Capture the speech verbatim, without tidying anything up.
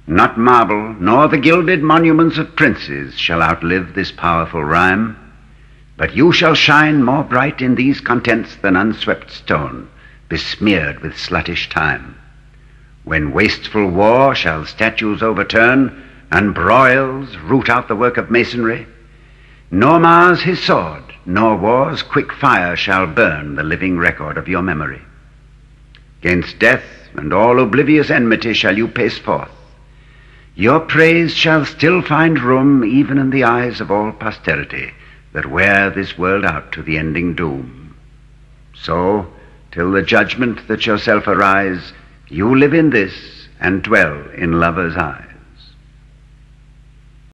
Not marble, nor the gilded monuments of princes shall outlive this powerful rhyme, but you shall shine more bright in these contents than unswept stone, besmeared with sluttish time. When wasteful war shall statues overturn, and broils root out the work of masonry, nor Mars his sword, nor war's quick fire shall burn the living record of your memory. 'Gainst death and all oblivious enmity shall you pace forth. Your praise shall still find room even in the eyes of all posterity that wear this world out to the ending doom. So, till the judgment that yourself arise, you live in this and dwell in lovers' eyes.